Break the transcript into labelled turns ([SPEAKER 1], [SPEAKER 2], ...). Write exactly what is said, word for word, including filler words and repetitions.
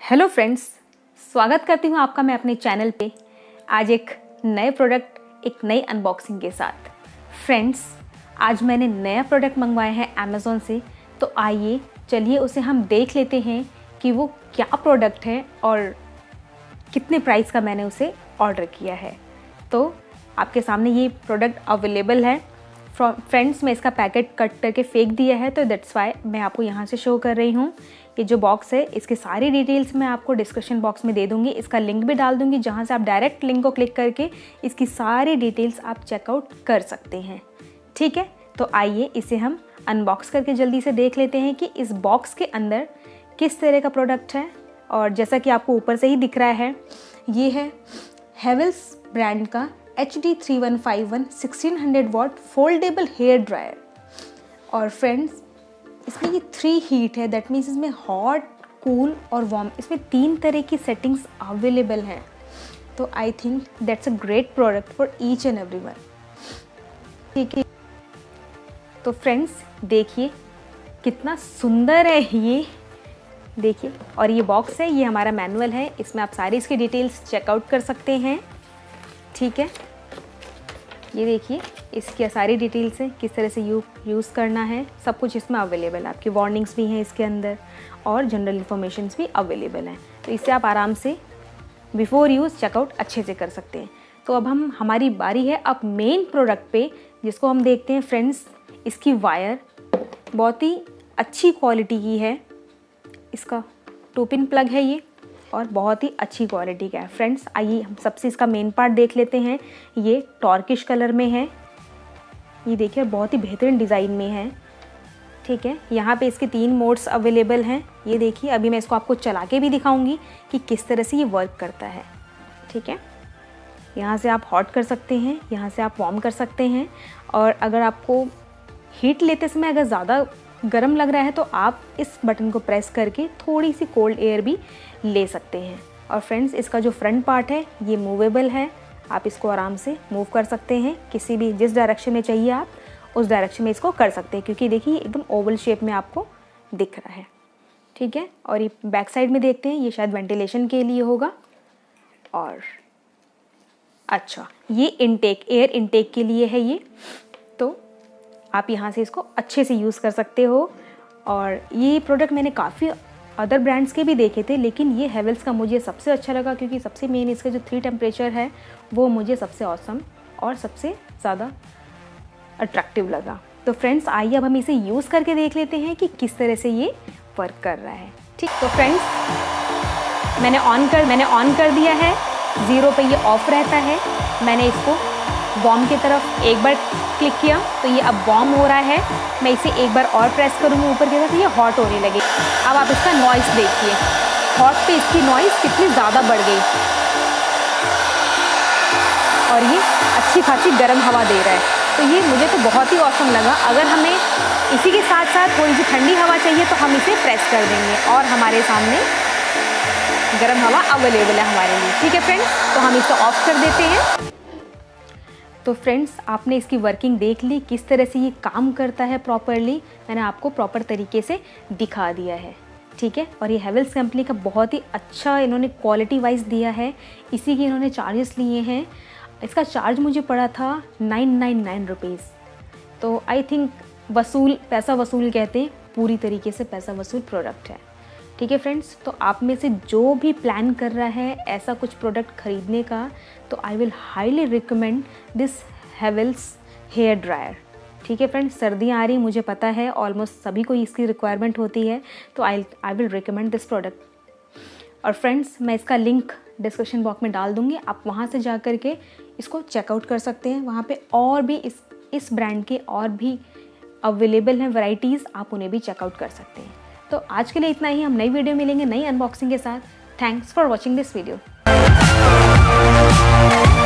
[SPEAKER 1] Hello friends, स्वागत करती हूँ आपका मैं अपने चैनल पे। आज एक नए प्रोडक्ट, एक नई अनबॉक्सिंग के साथ। फ्रेंड्स, आज मैंने नया प्रोडक्ट मंगवाया है अमेज़ॉन से, तो आइए चलिए उसे हम देख लेते हैं कि वो क्या प्रोडक्ट है और कितने प्राइस का मैंने उसे ऑर्डर किया है। तो आपके सामने ये प्रोडक्ट अवेलेबल है। फ्रेंड्स, मैं इसका पैकेट कट करके फेंक दिया है, तो दैट्स वाई मैं आपको यहाँ से शो कर रही हूँ। ये जो बॉक्स है, इसकी सारी डिटेल्स मैं आपको डिस्क्रिप्शन बॉक्स में दे दूँगी। इसका लिंक भी डाल दूँगी, जहाँ से आप डायरेक्ट लिंक को क्लिक करके इसकी सारी डिटेल्स आप चेकआउट कर सकते हैं। ठीक है, तो आइए इसे हम अनबॉक्स करके जल्दी से देख लेते हैं कि इस बॉक्स के अंदर किस तरह का प्रोडक्ट है। और जैसा कि आपको ऊपर से ही दिख रहा है, ये है हेवल्स ब्रांड का H D three one five one sixteen hundred watt foldable hair dryer. और फ्रेंड्स, इसमें ये थ्री हीट है, दैट मीन्स इसमें हॉट, कूल और वार्म, इसमें तीन तरह की सेटिंग्स अवेलेबल हैं। तो I think that's a great product for each and every one. ठीक है, तो फ्रेंड्स देखिए कितना सुंदर है ये, देखिए। और ये बॉक्स है, ये हमारा मैनुअल है, इसमें आप सारी इसकी डिटेल्स चेकआउट कर सकते हैं। ठीक है, ये देखिए इसकी सारी डिटेल्स है, किस तरह से यू यूज़ करना है, सब कुछ इसमें अवेलेबल है। आपकी वार्निंग्स भी हैं इसके अंदर और जनरल इन्फॉर्मेशंस भी अवेलेबल हैं। तो इससे आप आराम से बिफोर यूज़ चेकआउट अच्छे से कर सकते हैं। तो अब हम हमारी बारी है अब मेन प्रोडक्ट पे, जिसको हम देखते हैं। फ्रेंड्स, इसकी वायर बहुत ही अच्छी क्वालिटी की है, इसका टू पिन प्लग है ये, और बहुत ही अच्छी क्वालिटी का है। फ्रेंड्स, आइए हम सबसे इसका मेन पार्ट देख लेते हैं। ये टॉर्किश कलर में है, ये देखिए बहुत ही बेहतरीन डिज़ाइन में है। ठीक है, यहाँ पे इसके तीन मोड्स अवेलेबल हैं। ये देखिए, अभी मैं इसको आपको चला के भी दिखाऊंगी कि किस तरह से ये वर्क करता है। ठीक है, यहाँ से आप हॉट कर सकते हैं, यहाँ से आप वार्म कर सकते हैं। और अगर आपको हीट लेते समय अगर ज़्यादा गर्म लग रहा है तो आप इस बटन को प्रेस करके थोड़ी सी कोल्ड एयर भी ले सकते हैं। और फ्रेंड्स, इसका जो फ्रंट पार्ट है ये मूवेबल है, आप इसको आराम से मूव कर सकते हैं, किसी भी जिस डायरेक्शन में चाहिए आप उस डायरेक्शन में इसको कर सकते हैं, क्योंकि देखिए एकदम ओवल शेप में आपको दिख रहा है। ठीक है, और ये बैक साइड में देखते हैं, ये शायद वेंटिलेशन के लिए होगा। और अच्छा, ये इनटेक, एयर इनटेक के लिए है ये, तो आप यहाँ से इसको अच्छे से यूज़ कर सकते हो। और ये प्रोडक्ट मैंने काफ़ी अदर ब्रांड्स के भी देखे थे, लेकिन ये हेवल्स का मुझे सबसे अच्छा लगा, क्योंकि सबसे मेन इसका जो थ्री टेम्परेचर है वो मुझे सबसे ऑसम और सबसे ज़्यादा अट्रैक्टिव लगा। तो फ्रेंड्स, आइए अब हम इसे यूज़ करके देख लेते हैं कि किस तरह से ये वर्क कर रहा है। ठीक, तो फ्रेंड्स मैंने ऑन कर मैंने ऑन कर दिया है, ज़ीरो पे ये ऑफ रहता है। मैंने इसको वार्म की तरफ एक बार क्लिक किया तो ये अब वार्म हो रहा है। मैं इसे एक बार और प्रेस करूँगी ऊपर की तरफ, ये हॉट होने लगे। अब आप इसका नॉइस देखिए, हॉट पे इसकी नॉइस कितनी ज़्यादा बढ़ गई और ये अच्छी खासी गर्म हवा दे रहा है। तो ये मुझे तो बहुत ही ऑसम लगा। अगर हमें इसी के साथ साथ थोड़ी सी ठंडी हवा चाहिए तो हम इसे प्रेस कर देंगे और हमारे सामने गर्म हवा अवेलेबल है हमारे लिए। ठीक है फ्रेंड्स, तो हम इसे ऑफ कर देते हैं। तो फ्रेंड्स, आपने इसकी वर्किंग देख ली, किस तरह से ये काम करता है प्रॉपरली, मैंने आपको प्रॉपर तरीके से दिखा दिया है। ठीक है, और ये हेवल्स कंपनी का बहुत ही अच्छा इन्होंने क्वालिटी वाइज दिया है, इसी के इन्होंने चार्जेस लिए हैं। इसका चार्ज मुझे पड़ा था नाइन नाइन नाइन रुपीज़। तो आई थिंक वसूल, पैसा वसूल कहते हैं, पूरी तरीके से पैसा वसूल प्रोडक्ट है। ठीक है फ्रेंड्स, तो आप में से जो भी प्लान कर रहा है ऐसा कुछ प्रोडक्ट खरीदने का, तो I will highly recommend this Havells hair dryer. ठीक है फ्रेंड्स, सर्दियाँ आ रही, मुझे पता है ऑलमोस्ट सभी को इसकी रिक्वायरमेंट होती है, तो I I will recommend this product. और फ्रेंड्स, मैं इसका लिंक डिस्क्रिप्शन बॉक्स में डाल दूँगी, आप वहाँ से जा कर के इसको चेकआउट कर सकते हैं। वहाँ पे और भी इस इस ब्रांड के और भी अवेलेबल हैं वैरायटीज़, आप उन्हें भी चेकआउट कर सकते हैं। तो आज के लिए इतना ही, हम नई वीडियो मिलेंगे नई अनबॉक्सिंग के साथ। Thanks for watching this video.